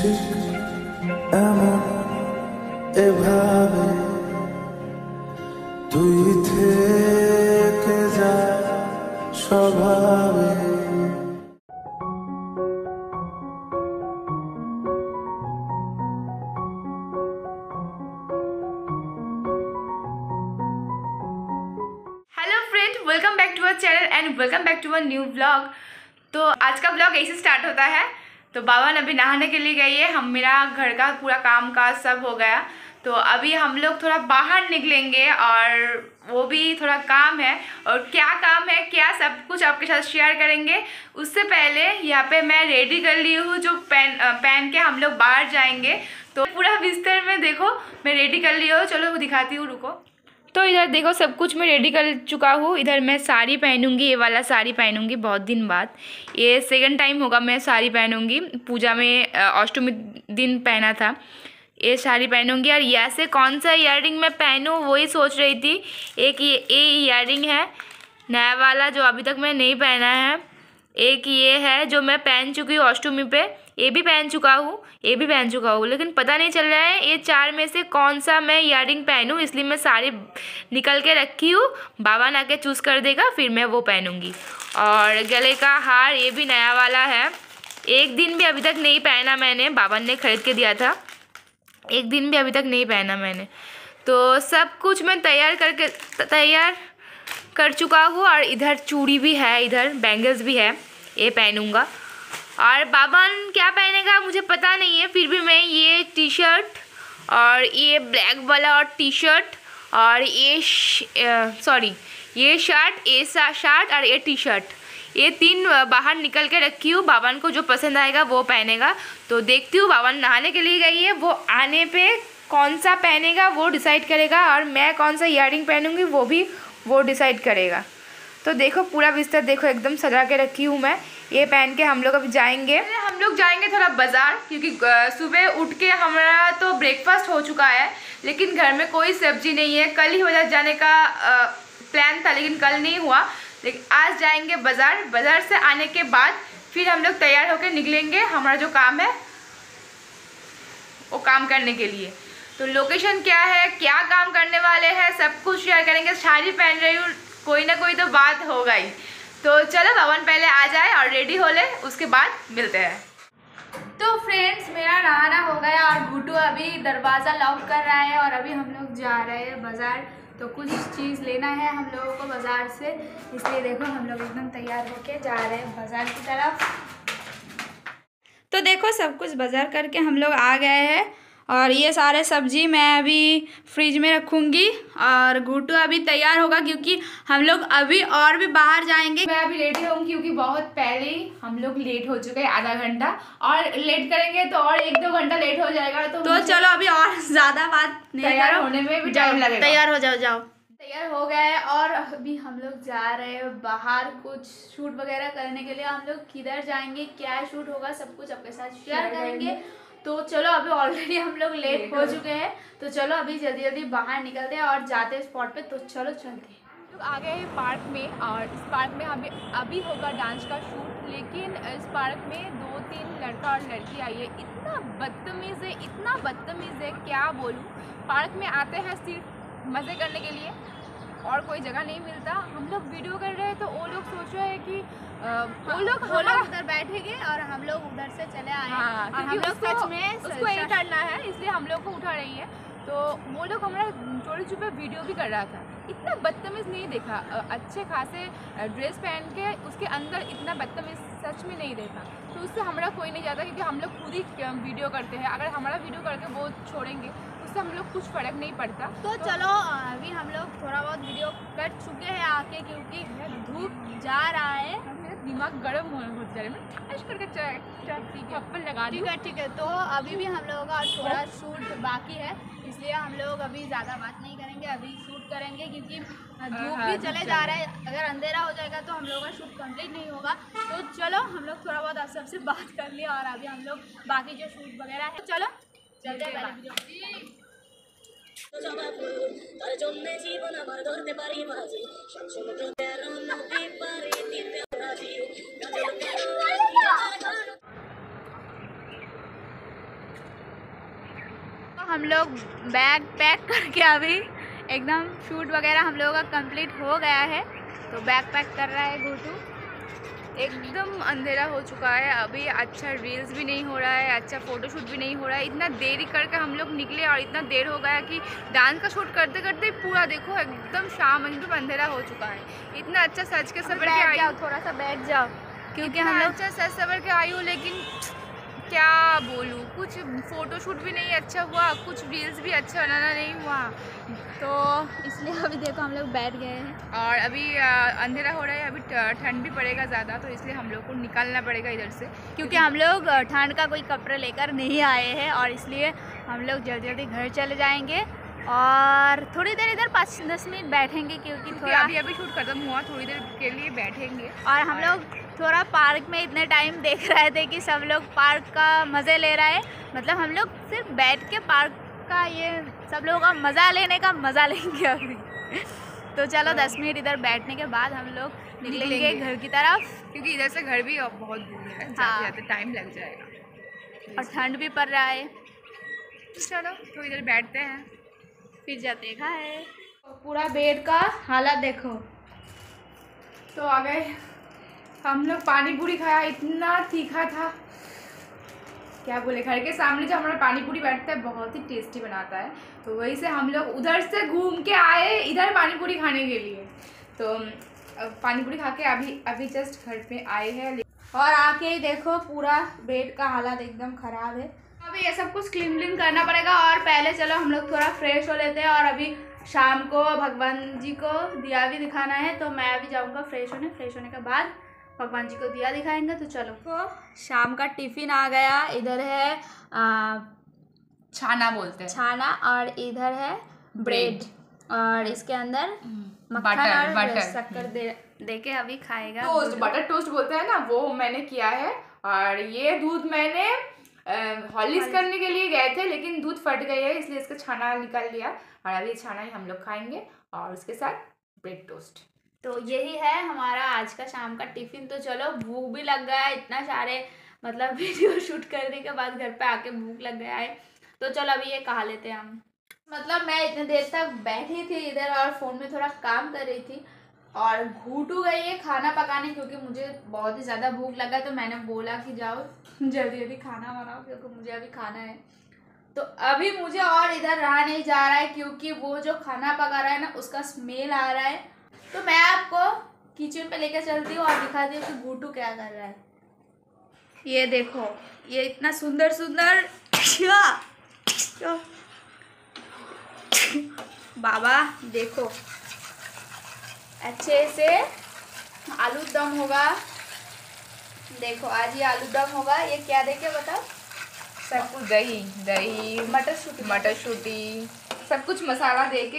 ঠিক এমন এভাবে তুই থেকে যা স্বভাবে। Hello friend, welcome back to our channel and welcome back to our new vlog. तो आज का व्लॉग ऐसे स्टार्ट होता है। तो बाबा अभी नहाने के लिए गई है, मेरा घर का पूरा काम काज सब हो गया। तो अभी हम लोग थोड़ा बाहर निकलेंगे और वो भी थोड़ा काम है, और क्या काम है क्या सब कुछ आपके साथ शेयर करेंगे। उससे पहले यहाँ पे मैं रेडी कर ली हूँ, जो पहन के हम लोग बाहर जाएंगे। तो पूरा बिस्तर में देखो मैं रेडी कर ली हूँ, चलो दिखाती हूँ, रुको। तो इधर देखो सब कुछ मैं रेडी कर चुका हूँ। इधर मैं साड़ी पहनूंगी, ये वाला साड़ी पहनूंगी बहुत दिन बाद। ये सेकंड टाइम होगा मैं साड़ी पहनूंगी, पूजा में अष्टमी दिन पहना था। ये साड़ी पहनूंगी और यहाँ से कौन सा ईयररिंग मैं पहनूँ वही सोच रही थी। एक ये ईयररिंग है नया वाला जो अभी तक मैं नहीं पहना है, एक ये है जो मैं पहन चुकी हूँ अष्टमी पे, ये भी पहन चुका हूँ, ये भी पहन चुका हूँ, लेकिन पता नहीं चल रहा है ये चार में से कौन सा मैं ईयररिंग पहनूँ। इसलिए मैं साड़ी निकल के रखी हूँ, बाबा ना के चूज़ कर देगा फिर मैं वो पहनूँगी। और गले का हार ये भी नया वाला है, एक दिन भी अभी तक नहीं पहना मैंने, बाबा ने खरीद के दिया था, एक दिन भी अभी तक नहीं पहना मैंने। तो सब कुछ मैं तैयार कर चुका हूँ। और इधर चूड़ी भी है, इधर बैंगल्स भी है, ये पहनूँगा। और बाबा क्या पहनेगा मुझे पता नहीं है, फिर भी मैं ये टी शर्ट और ये ब्लैक वाला और टी शर्ट और ये शर्ट, ये शर्ट और ये टी शर्ट, ये तीन बाहर निकल के रखी हूँ। बावन को जो पसंद आएगा वो पहनेगा। तो देखती हूँ, बावन नहाने के लिए गई है, वो आने पे कौन सा पहनेगा वो डिसाइड करेगा, और मैं कौन सा ईयररिंग पहनूँगी वो डिसाइड करेगा। तो देखो पूरा बिस्तर देखो एकदम सजा के रखी हूँ मैं। ये पहन के हम लोग अभी जाएंगे, थोड़ा बाज़ार, क्योंकि सुबह उठ के हमारा तो ब्रेकफास्ट हो चुका है, लेकिन घर में कोई सब्जी नहीं है। कल ही बाजार जाने का प्लान था लेकिन कल नहीं हुआ, लेकिन आज जाएंगे बाज़ार से आने के बाद फिर हम लोग तैयार होकर निकलेंगे हमारा जो काम है वो काम करने के लिए। तो लोकेशन क्या है, क्या काम करने वाले हैं, सब कुछ शेयर करेंगे। साड़ी पहन रही हूँ, कोई ना कोई तो बात होगा ही। तो चलो भवन पहले आ जाए और रेडी हो ले, उसके बाद मिलते हैं। तो फ्रेंड्स मेरा नहाना हो गया और गुड्डू अभी दरवाज़ा लॉक कर रहा है, और अभी हम लोग जा रहे हैं बाज़ार। तो कुछ चीज़ लेना है हम लोगों को बाज़ार से, इसलिए देखो हम लोग एकदम तैयार होके जा रहे हैं बाज़ार की तरफ। तो देखो सब कुछ बाज़ार करके हम लोग आ गए हैं, और ये सारे सब्जी मैं अभी फ्रिज में रखूँगी। और गुड्डू अभी तैयार होगा क्योंकि हम लोग अभी और भी बाहर जाएंगे। मैं अभी रेडी होंगी क्योंकि बहुत पहले ही हम लोग लेट हो चुके हैं, आधा घंटा, और लेट करेंगे तो और 1-2 घंटा लेट हो जाएगा। तो चलो अभी और ज़्यादा बात नहीं, तैयार होने में भी टाइम लगेगा। तैयार हो जाओ। तैयार हो गए और अभी हम लोग जा रहे हैं बाहर कुछ शूट वगैरह करने के लिए। हम लोग किधर जाएंगे, क्या शूट होगा, सब कुछ आपके साथ शेयर करेंगे। तो चलो अभी ऑलरेडी हम लोग लेट हो चुके हैं, तो चलो अभी जल्दी बाहर निकलते हैं और जाते हैं स्पॉट पे। तो चलो चलते हैं। लोग आ गए हैं पार्क में, और इस पार्क में अभी होगा डांस का शूट, लेकिन इस पार्क में 2-3 लड़का और लड़की आई है। इतना बदतमीज़ है क्या बोलूँ। पार्क में आते हैं सिर्फ मज़े करने के लिए और कोई जगह नहीं मिलता। हम लोग वीडियो कर रहे हैं तो वो लोग सोच रहे हैं कि वो लोग उधर बैठेंगे और हम लोग उधर से चले आए। हाँ, और हम लोग सच में उसको ही करना है, इसलिए हम लोग को उठा रही है। तो वो लोग हमारा चोरी छुपे वीडियो भी कर रहा था। इतना बदतमीज़ नहीं देखा, अच्छे खासे ड्रेस पहन के उसके अंदर इतना बदतमीज़ सच में नहीं देखा। तो उससे हमारा कोई नहीं जाता, क्योंकि हम लोग खुद ही वीडियो करते हैं। अगर हमारा वीडियो करके वो छोड़ेंगे उससे हम लोग कुछ फ़र्क नहीं पड़ता। तो चलो अभी हम लोग थोड़ा बहुत वीडियो कर चुके हैं आके, क्योंकि धूप जा रहा है, मेरा दिमाग गर्म हो जा रहा है। मैं ठाश करके थप्पड़ लगा दूँ। ठीक है। तो अभी भी हम लोगों का थोड़ा शूट बाकी है, इसलिए हम लोग अभी ज़्यादा बात नहीं करेंगे, अभी शूट करेंगे क्योंकि धूप भी चले जा रहा है। अगर अंधेरा हो जाएगा तो हम लोगों का शूट कंप्लीट नहीं होगा। तो चलो हम लोग थोड़ा बहुत आप सबसे बात कर लिया, और अभी हम लोग बाकी जो शूट वगैरह है, तो चलो चलते हैं। हम लोग बैग पैक करके अभी एकदम शूट वगैरह हम लोगों का कंप्लीट हो गया है। तो बैग पैक कर रहा है घूटू। एकदम अंधेरा हो चुका है, अभी अच्छा रील्स भी नहीं हो रहा है, अच्छा फ़ोटोशूट भी नहीं हो रहा है। इतना देरी करके हम लोग निकले और इतना देर हो गया कि डांस का शूट करते करते पूरा देखो एकदम शाम एकदम अंधेरा हो चुका है। इतना अच्छा सज के सवर के आई हूँ, थोड़ा सा बैठ जाओ क्योंकि हम लोग अच्छा सज सवर के आई हूँ, लेकिन क्या बोलूँ, कुछ फ़ोटोशूट भी नहीं अच्छा हुआ, कुछ रील्स भी अच्छा बनाना नहीं हुआ। तो इसलिए अभी देखो हम लोग बैठ गए हैं और अभी अंधेरा हो रहा है, अभी ठंड भी पड़ेगा ज़्यादा, तो इसलिए हम लोग को निकलना पड़ेगा इधर से, क्योंकि हम लोग ठंड का कोई कपड़े लेकर नहीं आए हैं और इसलिए हम लोग जल्दी जल्दी घर चले जाएंगे और थोड़ी देर इधर 5-10 मिनट बैठेंगे क्योंकि थोड़ा अभी शूट खत्म हुआ, थोड़ी देर के लिए बैठेंगे। और हम लोग थोड़ा पार्क में इतने टाइम देख रहे थे कि सब लोग पार्क का मज़े ले रहा है, मतलब हम लोग सिर्फ बैठ के पार्क का ये सब लोगों का मज़ा लेने का मज़ा लेंगे अभी। तो चलो 10 मिनट इधर बैठने के बाद हम लोग निकलेंगे घर की तरफ, क्योंकि इधर से घर भी बहुत दूर है, जाते टाइम लग जाएगा और ठंड भी पड़ रहा है। चलो तो इधर बैठते हैं, फिर जाते हैं। पूरा बेड का हालत देखो। तो आ गए हम लोग, पानी पूरी खाया, इतना तीखा था क्या बोले। घर के सामने जो हमारा पानी पूरी बैठता है बहुत ही टेस्टी बनाता है, तो वहीं से हम लोग उधर से घूम के आए इधर पानी पूरी खाने के लिए। तो पानी पूरी खा के अभी जस्ट घर पे आए हैं और आके ही देखो पूरा बेड का हालत एकदम ख़राब है। अभी ये सब कुछ क्लीन करना पड़ेगा और पहले चलो हम लोग थोड़ा फ्रेश हो लेते हैं। और अभी शाम को भगवान जी को दिया भी दिखाना है, तो मैं अभी जाऊँगा फ्रेश होने के बाद भगवान जी को दिया दिखाएंगे। तो चलो, तो शाम का टिफ़िन आ गया। इधर है छाना बोलते हैं, छाना, और इधर है ब्रेड और इसके अंदर मक्खन और शक्कर दे के अभी खाएगा। टोस्ट, बटर टोस्ट बोलते हैं ना, वो मैंने किया है। और ये दूध मैंने हॉर्लिक्स करने के लिए गए थे, लेकिन दूध फट गई है, इसलिए इसका छाना निकाल लिया और अभी छाना ही हम लोग खाएंगे और उसके साथ ब्रेड टोस्ट। तो यही है हमारा आज का शाम का टिफ़िन। तो चलो, भूख भी लग गया है, इतना सारे मतलब वीडियो शूट करने के बाद घर पे आके भूख लग गया है। तो चलो अभी ये खा लेते हैं हम। मतलब मैं इतने देर तक बैठी थी इधर और फ़ोन में थोड़ा काम कर रही थी और घूटू गई है खाना पकाने, क्योंकि मुझे बहुत ही ज़्यादा भूख लगा। तो मैंने बोला कि जाओ जल्दी जल्दी खाना बनाओ क्योंकि मुझे अभी खाना है। तो अभी मुझे और इधर रहा नहीं जा रहा है, क्योंकि वो जो खाना पका रहा है ना, उसका स्मेल आ रहा है। तो मैं आपको किचन पे लेकर चलती हूँ और दिखाती हूँ कि घूटू क्या कर रहा है। ये देखो, ये इतना सुंदर सुंदर बाबा देखो, अच्छे से आलू दम होगा। देखो आज ये आलू दम होगा। ये क्या देके बताओ? सब कुछ दही मटर सूटी सब कुछ मसाला देके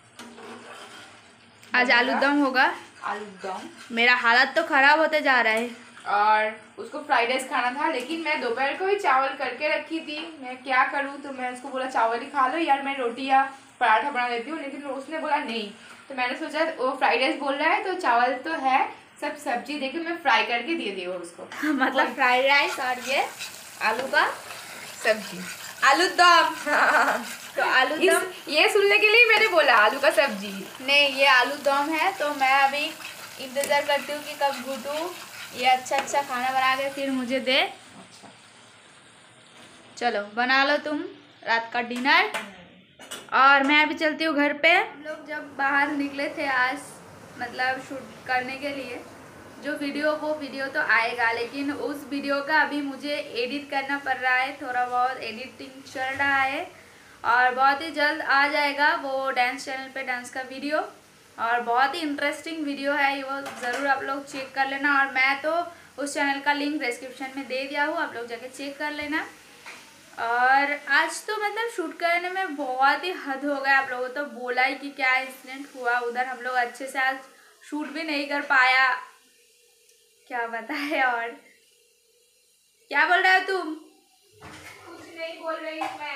आज आलू दम होगा। आलू दम। मेरा हालत तो ख़राब होते जा रहा है। और उसको फ्राइड राइस खाना था, लेकिन मैं दोपहर को ही चावल करके रखी थी। मैं क्या करूँ, तो मैं उसको बोला चावल ही खा लो यार, मैं रोटी या पराठा बना देती हूँ, लेकिन उसने बोला नहीं। तो मैंने सोचा वो फ्राइड राइस बोल रहा है तो चावल तो है, सब सब्जी देके मैं फ्राई करके दे दी उसको। मतलब फ्राइड राइस और ये आलू का सब्जी, आलू दम। तो आलू दम ये सुनने के लिए मैंने बोला आलू का सब्जी नहीं, ये आलू दम है। तो मैं अभी इंतज़ार करती हूँ कि कब घूटू ये अच्छा खाना बना के फिर मुझे दे। अच्छा चलो बना लो तुम रात का डिनर और मैं अभी चलती हूँ घर पे। हम लोग जब बाहर निकले थे आज मतलब शूट करने के लिए जो वो वीडियो तो आएगा, लेकिन उस वीडियो का अभी मुझे एडिट करना पड़ रहा है। थोड़ा बहुत एडिटिंग चल रहा है और बहुत ही जल्द आ जाएगा वो डांस चैनल पे डांस का वीडियो। और बहुत ही इंटरेस्टिंग वीडियो है वो, ज़रूर आप लोग चेक कर लेना। और मैं तो उस चैनल का लिंक डिस्क्रिप्शन में दे दिया हूँ, आप लोग जाके चेक कर लेना। और आज तो मतलब शूट करने में बहुत ही हद हो गया। आप लोगों तो बोला ही कि क्या इंसिडेंट हुआ उधर, हम लोग अच्छे से आज शूट भी नहीं कर पाया, क्या बताए। और क्या बोल रहे हो तुम? कुछ नहीं बोल रही मैं।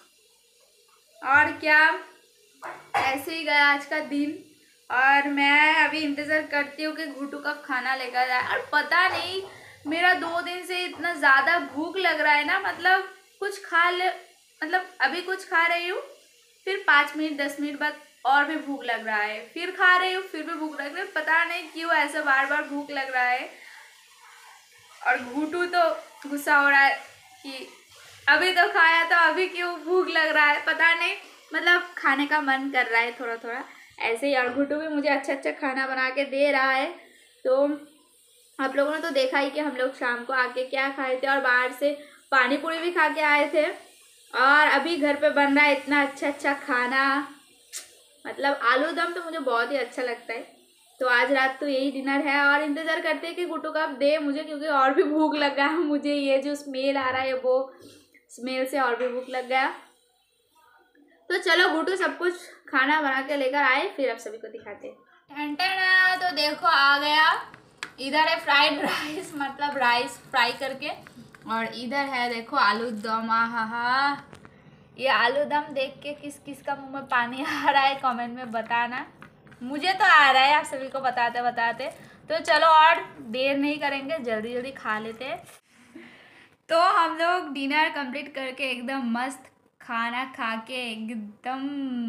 और क्या, ऐसे ही गया आज का दिन। और मैं अभी इंतज़ार करती हूँ कि घूटू का खाना लेकर जाए। और पता नहीं मेरा 2 दिन से इतना ज़्यादा भूख लग रहा है ना, मतलब कुछ खा ले मतलब अभी कुछ खा रही हूँ, फिर 5 मिनट 10 मिनट बाद और भी भूख लग रहा है, फिर खा रही हूँ, फिर भी भूख लग रहा है। पता नहीं क्यों ऐसा बार बार भूख लग रहा है। और घूटू तो गुस्सा हो रहा है कि अभी तो खाया तो अभी क्यों भूख लग रहा है, पता नहीं, मतलब खाने का मन कर रहा है थोड़ा थोड़ा ऐसे ही। और घूटू भी मुझे अच्छा अच्छा खाना बना के दे रहा है। तो आप लोगों ने तो देखा ही कि हम लोग शाम को आके क्या खाए थे, और बाहर से पानी पूरी भी खा के आए थे। और अभी घर पे बन रहा है इतना अच्छा अच्छा खाना, मतलब आलू दम तो मुझे बहुत ही अच्छा लगता है। तो आज रात तो यही डिनर है, और इंतज़ार करते हैं कि गुड्डू कब दे मुझे, क्योंकि और भी भूख लगा है मुझे। ये जो स्मेल आ रहा है वो स्मेल से और भी भूख लग गया। तो चलो गुड्डू सब कुछ खाना बना के लेकर आए, फिर आप सभी को दिखाते हैं। तो देखो आ गया, इधर है फ्राइड राइस, मतलब राइस फ्राई करके, और इधर है देखो आलू दम। आहा, ये आलू दम देख के किस किस का मुंह में पानी आ रहा है कमेंट में बताना। मुझे तो आ रहा है, आप सभी को बताते बताते। तो चलो और देर नहीं करेंगे, जल्दी जल्दी खा लेते हैं। तो हम लोग डिनर कंप्लीट करके एकदम मस्त खाना खा के एकदम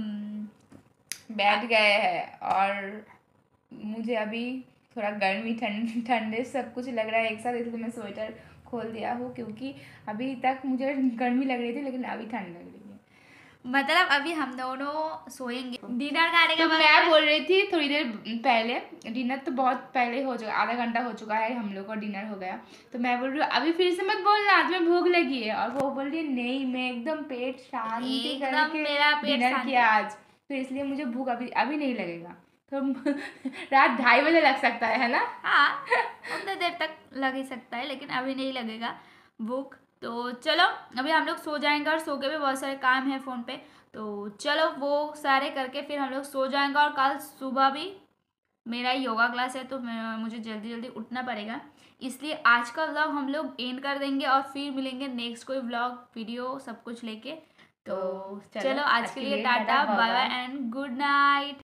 बैठ गए हैं। और मुझे अभी थोड़ा गर्मी ठंडे सब कुछ लग रहा है एक साथ, इसलिए मैं स्वेटर खोल दिया हूँ, क्योंकि अभी तक मुझे गर्मी लग रही थी लेकिन अभी ठंड लग रही है। मतलब अभी हम दोनों सोएंगे डिनर खाने के तो बाद। मैं बोल रही थी थोड़ी देर पहले, डिनर तो बहुत पहले हो चुका, आधा घंटा हो चुका है हम लोग का डिनर हो गया। तो मैं बोल रही हूँ अभी फिर से मत बोलना तुम्हें भूख लगी है, और वो बोल रही है नहीं मैं एकदम पेट शांति एकदम करके मेरा पेट डिनर शांति। किया आज, तो इसलिए मुझे भूख अभी अभी नहीं लगेगा। तो रात 2:30 बजे लग सकता है ना? हाँ, उतने देर तक लग ही सकता है, लेकिन अभी नहीं लगेगा भूख। तो चलो अभी हम लोग सो जाएंगे, और सो के भी बहुत सारे काम हैं फ़ोन पे, तो चलो वो सारे करके फिर हम लोग सो जाएंगे। और कल सुबह भी मेरा योगा क्लास है, तो मुझे जल्दी जल्दी उठना पड़ेगा, इसलिए आज का व्लॉग हम लोग एंड कर देंगे, और फिर मिलेंगे नेक्स्ट कोई व्लॉग वीडियो सब कुछ लेके। तो चलो आज के लिए tata bye bye and good night.